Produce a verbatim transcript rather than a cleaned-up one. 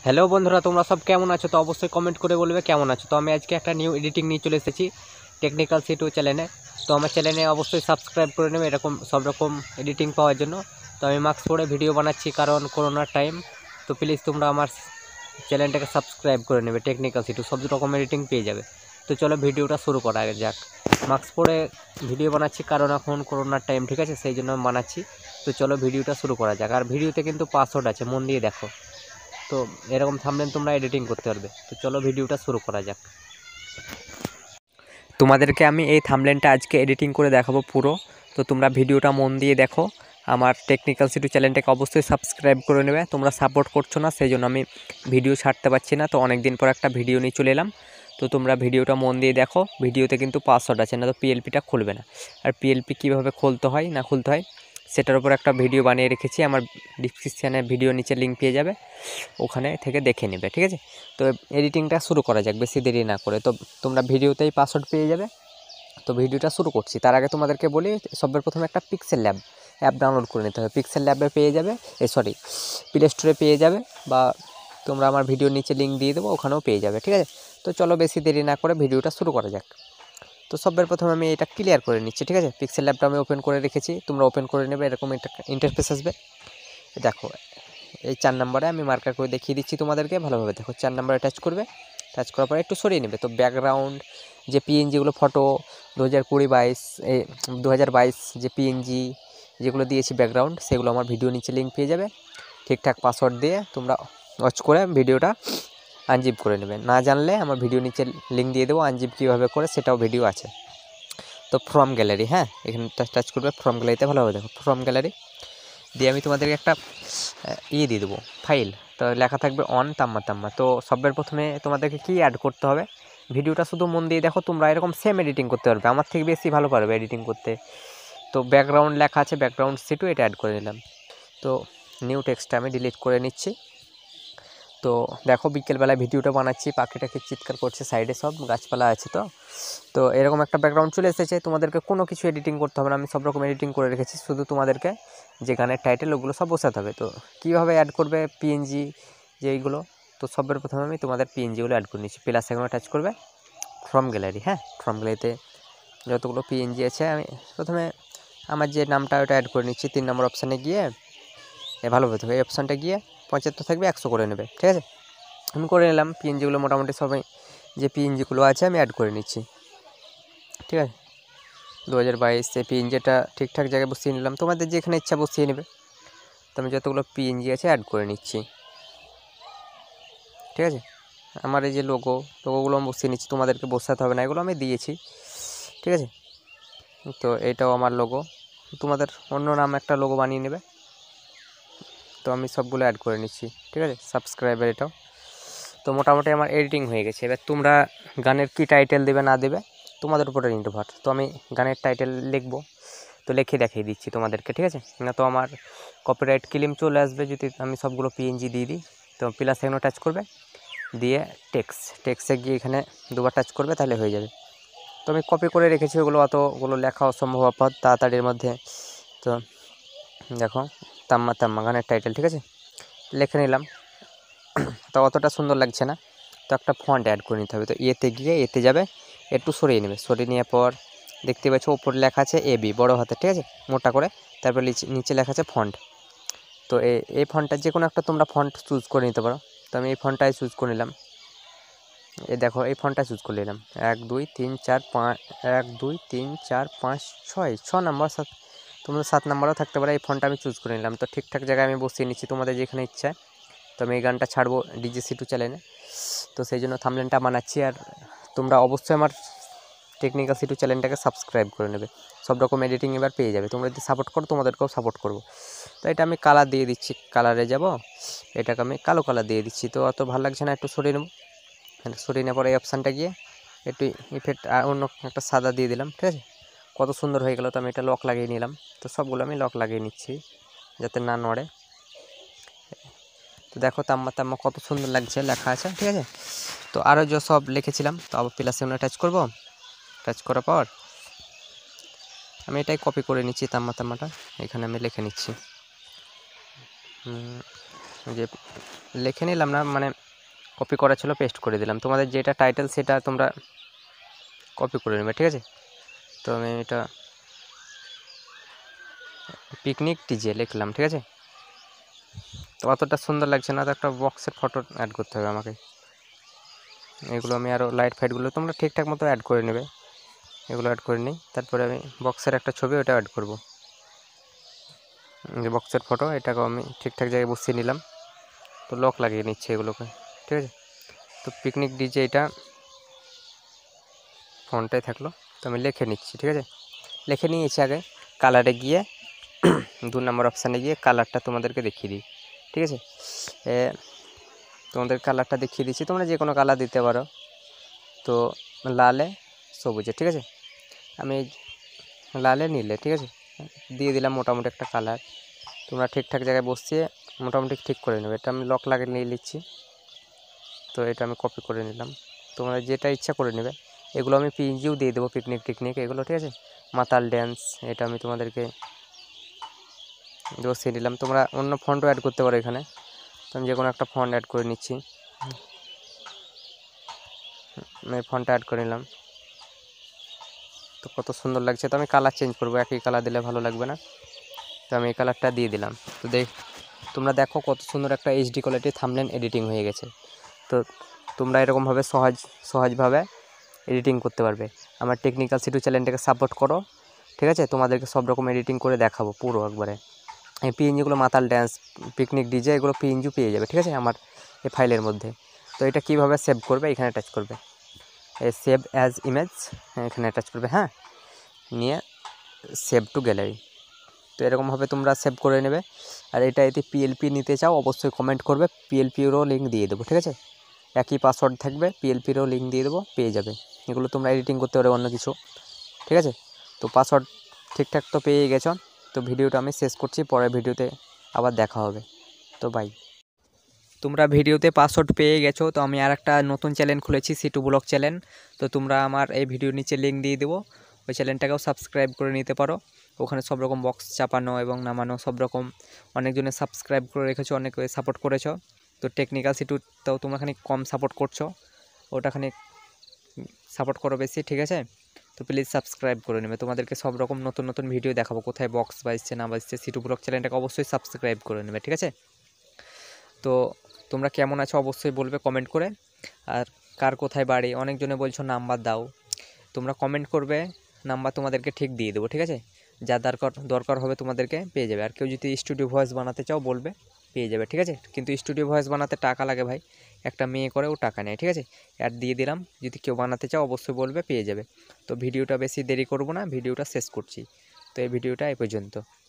Hello বন্ধুরা, তোমরা সব কেমন আছো? তো অবশ্যই কমেন্ট করে বলবে কেমন আছো। তো আমি আজকে একটা নিউ এডিটিং নিয়ে চলে এসেছি টেকনিক্যাল সিটু চ্যানেলে। তো আমার চ্যানেলে অবশ্যই সাবস্ক্রাইব করে নেবে এরকম সব রকম এডিটিং পাওয়ার জন্য। তো আমি মাস্ক পরে ভিডিও বানাচ্ছি কারণ করোনার টাইম। তো প্লিজ তোমরা আমার চ্যানেলটাকে সাবস্ক্রাইব করে নেবে, টেকনিক্যাল সিটু সব রকম এডিটিং পেয়ে যাবে। তো চলো ভিডিওটা শুরু করা যাক। মাস্ক পরে ভিডিও বানাচ্ছি কারণ এখন করোনার টাইম, ঠিক আছে, সেই জন্য বানাচ্ছি। তো চলো ভিডিওটা শুরু করা যাক। আর ভিডিওতে কিন্তু পাসওয়ার্ড আছে, মন দিয়ে দেখো। তো এরকম থাম্বনেল তোমরা এডিটিং করতে পারবে। তো চলো ভিডিওটা শুরু করা যাক। তোমাদেরকে আমি এই থাম্বনেলটা আজকে এডিটিং করে দেখাবো পুরো। তো তোমরা ভিডিওটা মন দিয়ে দেখো। আমার টেকনিক্যাল সিটু চ্যানেলটাকে অবশ্যই সাবস্ক্রাইব করে নেবে। তোমরা সাপোর্ট করছো না, সেই জন্য আমি ভিডিও ছাড়তে পারছি না। তো অনেক দিন পর একটা ভিডিও নিয়ে চলে এলাম। তো তোমরা ভিডিওটা মন দিয়ে দেখো। ভিডিওতে কিন্তু পাসওয়ার্ড আছে, না তো পিএলপিটা খুলবে না। আর পিএলপি কীভাবে খুলতে হয় না খুলতে হয় সেটার উপর একটা ভিডিও বানিয়ে রেখেছি। আমার ডিসক্রিপশানে ভিডিও নিচে লিঙ্ক পেয়ে যাবে, ওখানে থেকে দেখে নেবে, ঠিক আছে। তো এডিটিংটা শুরু করা যাক বেশি দেরি না করে। তো তোমরা ভিডিওতেই পাসওয়ার্ড পেয়ে যাবে। তো ভিডিওটা শুরু করছি, তার আগে তোমাদেরকে বলি সবার প্রথমে একটা পিক্সেল ল্যাব অ্যাপ ডাউনলোড করে নিতে হবে। পিক্সেল ল্যাবে পেয়ে যাবে, এ সরি প্লে স্টোরে পেয়ে যাবে, বা তোমরা আমার ভিডিওর নিচে লিঙ্ক দিয়ে দেবো, ওখানেও পেয়ে যাবে, ঠিক আছে। তো চলো বেশি দেরি না করে ভিডিওটা শুরু করা যাক। তো সবার প্রথমে আমি এটা ক্লিয়ার করে নিচ্ছি, ঠিক আছে। পিক্সেল ল্যাবটা আমি ওপেন করে রেখেছি, তোমরা ওপেন করে নেবে। এরকম একটা ইন্টারফেস আসবে, দেখো এই চার নম্বরে আমি মার্কার করে দেখিয়ে দিচ্ছি তোমাদেরকে, ভালোভাবে দেখো। চার নম্বরে টাচ করবে, টাচ করার পরে একটু সরিয়ে নেবে। তো ব্যাকগ্রাউন্ড যে পিএনজিগুলো ফটো দু হাজার কুড়ি বাইশ এই দু হাজার বাইশ যে পিএনজি যেগুলো দিয়েছি ব্যাকগ্রাউন্ড, সেগুলো আমার ভিডিও নিচে লিঙ্ক পেয়ে যাবে। ঠিকঠাক পাসওয়ার্ড দিয়ে তোমরা ওয়াচ করে ভিডিওটা আনজিপ করে নেবে। না জানলে আমার ভিডিও নিচে লিঙ্ক দিয়ে দেবো, আনজিপ কীভাবে করে সেটাও ভিডিও আছে। তো ফ্রম গ্যালারি, হ্যাঁ এখানে টাচ করবে, ফ্রম গ্যালারিতে ভালোভাবে দেখো। ফ্রম গ্যালারি দিয়ে আমি তোমাদেরকে একটা ইয়ে দিয়ে দেবো, ফাইল। তো লেখা থাকবে অন তাম্মা তাম্মা। তো সবের প্রথমে তোমাদেরকে কি অ্যাড করতে হবে, ভিডিওটা শুধু মন দিয়ে দেখো। তোমরা এরকম সেম এডিটিং করতে পারবে, আমার থেকে বেশি ভালো পারবে এডিটিং করতে। তো ব্যাকগ্রাউন্ড লেখা আছে, ব্যাকগ্রাউন্ড সিটু, এটা অ্যাড করে নিলাম। তো নিউ টেক্সটটা আমি ডিলিট করে নিচ্ছি। তো দেখো বিকেলবেলায় ভিডিওটা বানাচ্ছি, পাখিটাকে চিৎকার করছে, সাইডে সব গাছপালা আছে। তো তো এরকম একটা ব্যাকগ্রাউন্ড চলে এসেছে। তোমাদেরকে কোনো কিছু এডিটিং করতে হবে না, আমি সব রকম এডিটিং করে রেখেছি। শুধু তোমাদেরকে যে গানের টাইটেল ওগুলো সব বসাতে হবে। তো কীভাবে অ্যাড করবে পিএনজি যে এইগুলো, তো সবের প্রথমে আমি তোমাদের পিএনজিগুলো অ্যাড করে নিচ্ছি। প্লাস এখানে টাচ করবে, ফ্রম গ্যালারি, হ্যাঁ ফ্রম গ্যালারিতে যতগুলো পিএনজি আছে আমি প্রথমে আমার যে নামটা ওটা অ্যাড করে নিচ্ছি। তিন নম্বর অপশানে গিয়ে এ ভালোভাবে থাকবে, এই অপশানটা গিয়ে পঁচাত্তর থাকবে, একশো করে নেবে, ঠিক আছে। আমি করে নিলাম। পিএনজিগুলো মোটামুটি সবাই যে পিএনজিগুলো আছে আমি অ্যাড করে নিচ্ছি, ঠিক আছে। দু হাজার বাইশ এই পিএনজিটা ঠিকঠাক জায়গায় বসিয়ে নিলাম, তোমাদের যেখানে ইচ্ছা বসিয়ে নেবে। তো আমি যতগুলো পিএনজি আছে অ্যাড করে নিচ্ছি, ঠিক আছে। আমার এই যে লোগো লোগোগুলো আমি বসিয়ে নিচ্ছি, তোমাদেরকে বসাতে হবে না, এগুলো আমি দিয়েছি, ঠিক আছে। তো এটাও আমার লোগো, তোমাদের অন্য নাম একটা লোগো বানিয়ে নেবে। তো আমি সবগুলো অ্যাড করে নিচ্ছি, ঠিক আছে। সাবস্ক্রাইবার এটাও। তো মোটামুটি আমার এডিটিং হয়ে গেছে। এবার তোমরা গানের কি টাইটেল দেবে না দেবে তোমাদের উপরে নির্ভর। তো আমি গানের টাইটেল লিখবো, তো লিখে দেখিয়ে দিচ্ছি তোমাদেরকে, ঠিক আছে। না তো আমার কপিরাইট ক্লেম চলে আসবে যদি আমি সবগুলো পিএনজি দিয়ে দিই। তো প্লাস এখানে টাচ করবে, দিয়ে টেক্সট টেক্সটে গিয়ে এখানে দুবার টাচ করবে, তাহলে হয়ে যাবে। তো আমি কপি করে রেখেছি, ওগুলো অতগুলো লেখা অসম্ভব অপর তাড়াতাড়ির মধ্যে। তো দেখো তাম্মা তাম্মা গানের টাইটেল, ঠিক আছে, লিখে নিলাম। তো অতটা সুন্দর লাগছে না, তো একটা ফন্ট অ্যাড করে নিতে হবে। তো এতে গিয়ে এতে যাবে, একটু সরিয়ে নেবে। সরিয়ে নেওয়ার পর দেখতে পাচ্ছ ওপরে লেখা আছে এ বি বড়ো হাতে, ঠিক আছে, মোটা করে। তারপর নিচে লেখা আছে ফন্ট। তো এই ফন্টটা যে কোনো একটা তোমরা ফন্ট চুজ করে নিতে পারো। তো আমি এই ফন্টটাই চুজ করে নিলাম। এই দেখো এই ফন্টটা চুজ করে নিলাম। এক দুই তিন চার পাঁচ এক দুই তিন চার পাঁচ ছয় ছ নাম্বার, সাত তোমাদের সাত নাম্বারও থাকতে পারে। এই ফন্টটা আমি চুজ করে নিলাম। তো ঠিকঠাক জায়গায় আমি বসিয়ে নিচ্ছি তোমাদের যেখানে ইচ্ছা। তো আমি এই গানটা ছাড়বো ডিজে সিটু চ্যানেলে, তো সেই জন্য থাম্বনেলটা বানাচ্ছি। আর তোমরা অবশ্যই আমার টেকনিক্যাল সিটু চ্যানেলটাকে সাবস্ক্রাইব করে নেবে, সব রকম এডিটিং এবার পেয়ে যাবে। তোমরা যদি সাপোর্ট করো তোমাদেরকেও সাপোর্ট করবো। তো এটা আমি কালার দিয়ে দিচ্ছি, কালারে যাব, এটাকে আমি কালো কালার দিয়ে দিচ্ছি। তো অত ভালো লাগছে না, একটু সরিয়ে নেব। সরিয়ে নেওয়ার পরে এই অপশানটা গিয়ে একটু ইফেক্ট অন্য একটা সাদা দিয়ে দিলাম, ঠিক আছে। কত সুন্দর হয়ে গেল। তো আমি এটা লক লাগিয়ে নিলাম। তো সবগুলো আমি লক লাগিয়ে নিচ্ছি যাতে না নড়ে। তো দেখো তাম্মা তাম্মা কত সুন্দর লাগছে, লেখা আছে, ঠিক আছে। তো আরও যে সব লিখেছিলাম, তো আবার প্লাসে আমরা টাচ করব। টাচ করার পর আমি এটাই কপি করে নিচ্ছি, তাম্মা তাম্মাটা এখানে আমি লিখে নিচ্ছি। যে লিখে নিলাম না, মানে কপি করা ছিল পেস্ট করে দিলাম। তোমাদের যেটা টাইটেল সেটা তোমরা কপি করে নেবে, ঠিক আছে। তো আমি এটা পিকনিক ডিজে লিখলাম, ঠিক আছে। তো অতটা সুন্দর লাগছে না, তো একটা বক্সের ফটো অ্যাড করতে হবে আমাকে। এগুলো আমি আরও লাইট ফাইটগুলো তোমরা ঠিকঠাক মতো অ্যাড করে নেবে। এগুলো অ্যাড করে নিই, তারপরে আমি বক্সের একটা ছবি ওটা অ্যাড করব। যে বক্সের ফটো এটাকেও আমি ঠিকঠাক জায়গায় বসিয়ে নিলাম। তো লক লাগিয়ে নিচ্ছে এগুলোকে, ঠিক আছে। তো পিকনিক ডিজে এটা ফোনটাই থাকলো। তো আমি লিখে নিচ্ছি, ঠিক আছে। লিখে নিয়েছি, আগে কালারে গিয়ে দু নম্বর অপশানে গিয়ে কালারটা তোমাদেরকে দেখিয়ে দিই, ঠিক আছে। তোমাদের কালারটা দেখিয়ে দিচ্ছি, তোমরা যে কোনো কালার দিতে পারো। তো লালে সবুজে, ঠিক আছে। আমি লালে নীলে, ঠিক আছে, দিয়ে দিলাম মোটামুটি একটা কালার। তোমরা ঠিকঠাক জায়গায় বসিয়ে মোটামুটি ঠিক করে নেবে। এটা আমি লক লাগিয়ে নিয়ে নিচ্ছি। তো এটা আমি কপি করে নিলাম, তোমরা যেটা ইচ্ছা করে নেবে। এগুলো আমি পিএনজিও দিয়ে দেবো, পিকনিক টিকনিক এগুলো, ঠিক আছে। মাতাল ড্যান্স এটা আমি তোমাদেরকে বসিয়ে নিলাম। তোমরা অন্য ফন্টও অ্যাড করতে পারো এখানে। তো আমি যে কোনো একটা ফন্ট অ্যাড করে নিচ্ছি। আমি ফন্টটা অ্যাড করে নিলাম। তো কত সুন্দর লাগছে। তো আমি কালার চেঞ্জ করবো, একই কালার দিলে ভালো লাগবে না। তো আমি এই কালারটা দিয়ে দিলাম। তো দেখ তোমরা দেখো কত সুন্দর একটা এইচডি কোয়ালিটি থাম্বনেল এডিটিং হয়ে গেছে। তো তোমরা এরকমভাবে সহজ সহজভাবে এডিটিং করতে পারবে। আমার টেকনিক্যাল সিটু চ্যানেলটাকে সাপোর্ট করো, ঠিক আছে। তোমাদেরকে সব রকম এডিটিং করে দেখাবো পুরো একবারে। এই পিএনজিগুলো মাতাল ড্যান্স, পিকনিক ডিজে এগুলো পিএনজিও পেয়ে যাবে, ঠিক আছে, আমার এই ফাইলের মধ্যে। তো এটা কীভাবে সেভ করবে, এখানে টাচ করবে, এই সেভ অ্যাজ ইমেজ এখানে টাচ করবে, হ্যাঁ, নিয়ে সেভ টু গ্যালারি। তো এরকমভাবে তোমরা সেভ করে নেবে। আর এটা যদি পিএলপি নিতে চাও অবশ্যই কমেন্ট করবে, পিএলপিরও লিঙ্ক দিয়ে দেবো, ঠিক আছে। একই পাসওয়ার্ড থাকবে, পিএলপিরও লিঙ্ক দিয়ে দেবো, পেয়ে যাবে। এগুলো তোমরা এডিটিং করতে পারবে অন্য কিছু, ঠিক আছে। তো পাসওয়ার্ড ঠিকঠাক তো পেয়ে গেছো। তো ভিডিওটা আমি শেষ করছি, পরের ভিডিওতে আবার দেখা হবে। তো বাই। তোমরা ভিডিওতে পাসওয়ার্ড পেয়ে গেছো। তো আমি আর একটা নতুন চ্যানেল খুলেছি, সিটু ব্লগ চ্যানেল। তো তোমরা আমার এই ভিডিওর নিচে লিঙ্ক দিয়ে দেবো, ওই চ্যানেলটাকেও সাবস্ক্রাইব করে নিতে পারো। ওখানে সব রকম বক্স চাপানো এবং নামানো সব রকম, অনেকজনে সাবস্ক্রাইব করে রেখেছো, অনেকে সাপোর্ট করেছো। তো টেকনিক্যাল সিটুতেও তোমরা খানিক কম সাপোর্ট করছো, ওটা খানিক সাপোর্ট করো বেশি, ঠিক আছে। তো প্লিজ সাবস্ক্রাইব করে নেবে। তোমাদেরকে সব রকম নতুন নতুন ভিডিও দেখাবো, কোথায় বক্স বাজছে না বাজছে। সিটু ব্লগ চ্যানেলটাকে অবশ্যই সাবস্ক্রাইব করে নেবে, ঠিক আছে। তো তোমরা কেমন আছো অবশ্যই বলবে কমেন্ট করে। আর কার কোথায় বাড়ি, অনেকজনে বলছো নাম্বার দাও, তোমরা কমেন্ট করবে, নাম্বার তোমাদেরকে ঠিক দিয়ে দেবো, ঠিক আছে। যা দরকার দরকার হবে তোমাদেরকে পেয়ে যাবে। আর কেউ যদি স্টুডিও ভয়েস বানাতে চাও বলবে, পেয়ে যাবে, ঠিক আছে। কিন্তু স্টুডিও ভয়েস বানাতে টাকা লাগে ভাই, একটা মেয়ে করে ও টাকা নেয়, ঠিক আছে। অ্যাড দিয়ে দিলাম, যদি কেউ বানাতে চাও অবশ্যই বলবে, পেয়ে যাবে। তো ভিডিওটা বেশি দেরি করব না, ভিডিওটা শেষ করছি। তো এই ভিডিওটা এই পর্যন্ত।